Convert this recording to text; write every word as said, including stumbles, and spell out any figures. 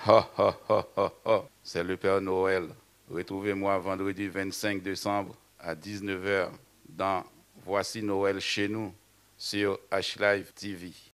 Ha, ha, ha, ha, ha. C'est le Père Noël. Retrouvez-moi vendredi vingt-cinq décembre à dix-neuf heures dans Voici Noël chez nous sur H Live T V.